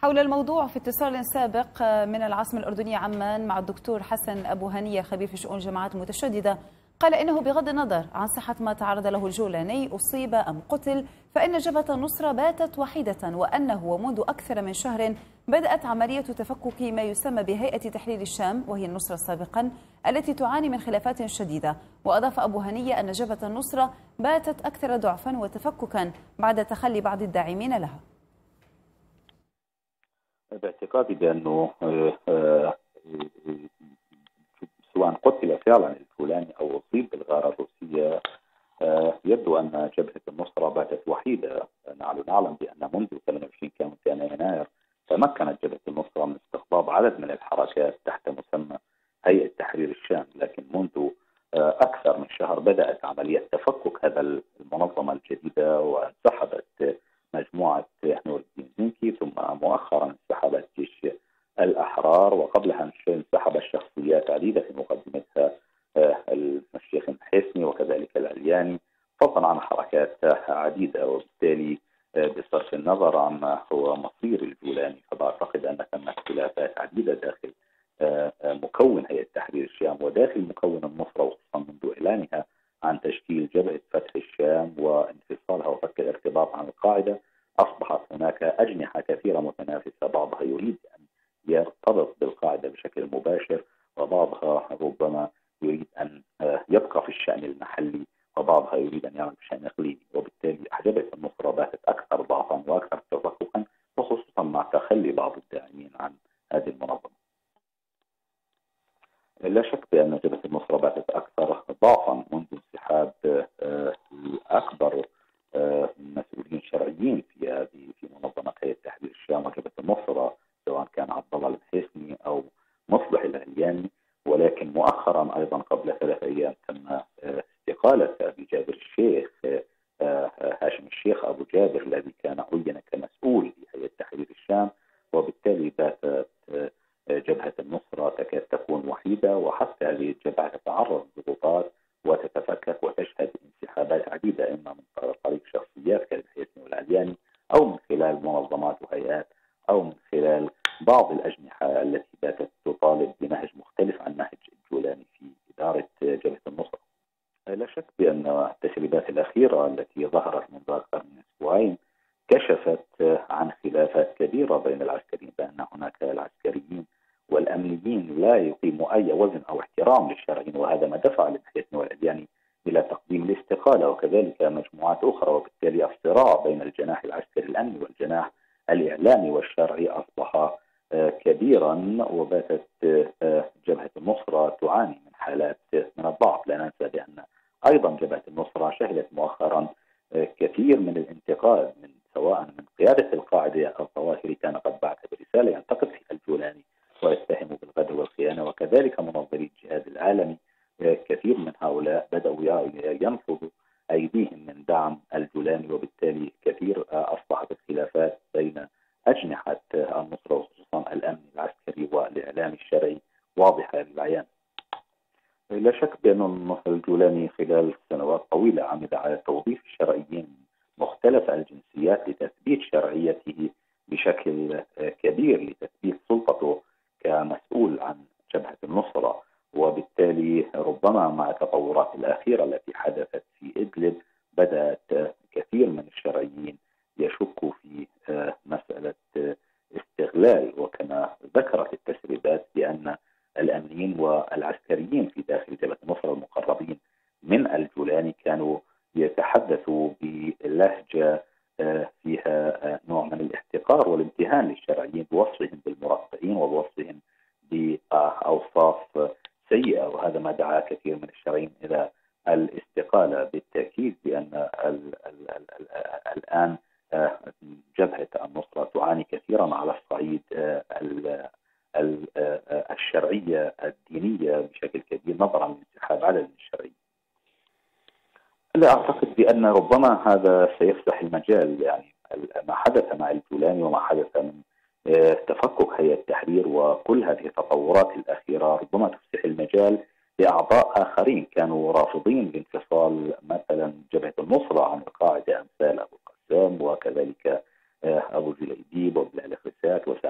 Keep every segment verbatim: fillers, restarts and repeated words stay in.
حول الموضوع في اتصال سابق من العاصمة الأردنية عمان مع الدكتور حسن أبو هنية خبير في شؤون الجماعات المتشددة، قال إنه بغض النظر عن صحة ما تعرض له الجولاني أصيب أم قتل فإن جبهة النصرة باتت وحيدة، وأنه ومنذ أكثر من شهر بدأت عملية تفكك ما يسمى بهيئة تحرير الشام وهي النصرة سابقا التي تعاني من خلافات شديدة. وأضاف أبو هنية أن جبهة النصرة باتت أكثر ضعفا وتفككا بعد تخلي بعض الداعمين لها. باعتقادي بأنه سواء قتل فعلا الجولاني أو أصيب بالغارة الروسية، يبدو أن جبهة النصرة باتت وحيدة. نحن نعلم بأن منذ ثمانية وعشرين كان يناير تمكنت جبهة النصرة من استقطاب عدد من الحركات تحت مسمى هيئة تحرير الشام، لكن منذ أكثر من شهر بدأت عملية تفكك هذا المنظمة الجديدة، وانسحبت مجموعة نور الدين زنكي، ثم مؤخرا انسحبت جيش الأحرار، وقبلها انسحبت شخصيات عديدة في مقدمتها الشيخ حسني وكذلك العلياني، فضلا عن حركات عديدة. وبالتالي بصرف النظر عما هو مصير الجولاني فبعتقد أن ثمة خلافات عديدة داخل مكون هيئة تحرير الشام وداخل مكون النصرة، وخصوصا منذ إعلانها عن تشكيل جبهة فتح الشام وانفصالها وفك الارتباط عن القاعدة. أصبحت هناك أجنحة كثيرة متنافسة، بعضها يريد أن يرتبط بالقاعدة بشكل مباشر، وبعضها ربما يريد أن يبقى في الشأن المحلي، وبعضها يريد أن يعمل بشأن إقليمي. وبالتالي جبهة النصرة باتت أكثر ضعفا وأكثر تفككا، وخصوصا مع تخلي بعض الداعمين عن هذه المنظمة. لا شك بأن جبهة النصرة باتت أكثر ضعفا منذ انسحاب أكبر مسؤولين شرعيين في هذه في منظمة هيئة تحرير الشام وجبهة النصرة، سواء كان عبد الله الحسني أو مصلح العلياني. ولكن مؤخرا أيضا قبل ثلاث أيام تم استقالة أبي جابر الشيخ هاشم الشيخ أبو جابر الذي كان عين كمسؤول لهيئة تحرير الشام، وبالتالي باتت جبهة النصرة تكاد تكون وحيدة، وحتى هذه الجبهة تتعرض لضغوطات وتتفكك وتشهد انسحابات عديدة، إما من طريق شخصيات كالحسني والعلياني أو من خلال منظمات وهيئات أو من خلال بعض الأجنحة التي باتت تطالب بنهج مختلف عن نهج الجولاني في إدارة جبهة النصرة. لا شك بأن التسريبات الأخيرة التي ظهرت منذ أكثر من أسبوعين كشفت عن خلافات كبيرة بين العسكريين، بأن هناك العسكريين والأمنيين لا يقيموا أي وزن أو احترام للشرعيين، وهذا ما دفع للحسني والعلياني إلى تقديم الاستقالة، وكذلك مجموعات أخرى. وبالتالي الصراع بين الجناح العسكري الأمني والجناح الإعلامي والشرعي أصبح كبيرا، وباتت جبهة النصرة تعاني من حالات من الضعف. لا ننسى بأن أيضا جبهة النصرة شهدت مؤخرا كثير من الانتقاد من سواء من قيادة القاعدة الظواهري، كان قد بعث برسالة ينتقد فيها الجولاني ويتهمه بالغدر والخيانة، وكذلك منظري الجهاد العالمي كثير من هؤلاء بدأوا ينفضوا أيديهم من دعم الجولاني. وبالتالي كثير أصبحت الخلافات بين أجنحة النصرة وخصوصا الأمن العسكري والإعلام الشرعي واضحة للعيان. لا شك بأن الجولاني خلال سنوات طويلة عمل على توظيف الشرعيين مختلف الجنسيات لتثبيت شرعيته بشكل كبير، لتثبيت سلطته كمسؤول عن جبهة النصرة. وبالتالي ربما مع التطورات الأخيرة التي حدثت في إدلب بدأت كثير من الشرعيين يشكوا في مسألة استغلال، وكما ذكرت التسريبات بأن الأمنيين والعسكريين في داخل جبهة النصرة المقربين من الجولاني كانوا يتحدثوا بلهجة فيها نوع من الاحتقار والامتهان للشرعيين، بوصفهم بالمرقعين وبوصفهم بأوصاف سيئة، وهذا ما دعا كثير من الشرعيين إلى الاستقالة. بالتأكيد بأن ال ال ال ال الآن جبهة النصرة تعاني كثيرا على الصعيد الشرعية الدينية بشكل كبير نظرا لانسحاب عدد من الشرعيين. لا أعتقد بأن ربما هذا سيفتح المجال، يعني ما حدث مع الجولاني وما حدث من تفكك هيئة التحرير وكل هذه التطورات الأخيرة ربما تفتح المجال لأعضاء آخرين كانوا رافضين لانفصال مثلا جبهة النصرة عن القاعدة، أمثال أبو القسام وكذلك أبو جليبيب وبلال خسات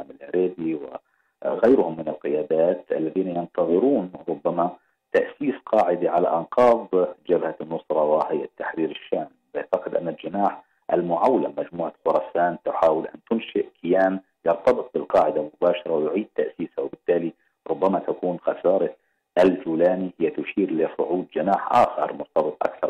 وغيرهم من القيادات الذين ينتظرون ربما تأسيس قاعدة على أنقاض جبهة النصرة وهيئة تحرير الشام. أعتقد أن الجناح المعولم مجموعة خراسان تحاول أن تنشئ كيان يرتبط بالقاعدة مباشرة ويعيد تأسيسها، وبالتالي ربما تكون خسارة الجولاني هي تشير لصعود جناح آخر مرتبط أكثر